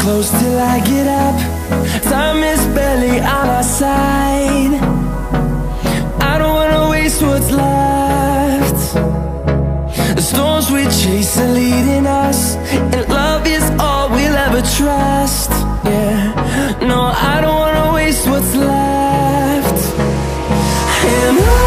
close till I get up. Time is barely on our side. I don't wanna waste what's left. The storms we chase are leading us, and love is all we'll ever trust. Yeah, no, I don't wanna waste what's left. And